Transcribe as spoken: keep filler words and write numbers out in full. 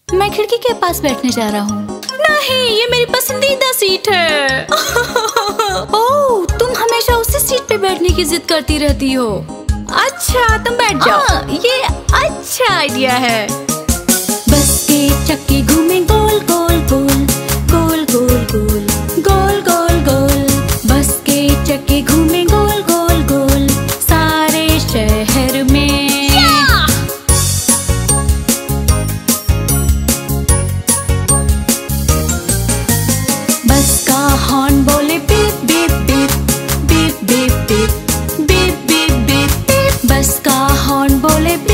मैं खिड़की के पास बैठने जा रहा हूँ। नहीं, ये मेरी पसंदीदा सीट है। ओह, तुम हमेशा उसी सीट पे बैठने की जिद करती रहती हो। अच्छा, तुम बैठ जाओ। आ, ये अच्छा आइडिया है। बस के चक्के घूमे गोल गोल गोल गोल गोल गोल गोल गोल गोल। बस के चक्के घूमे गोल गोल गोल सारे शहर में। बस का हॉर्न बोले beep beep beep beep beep beep beep beep beep. Bus का हॉर्न बोले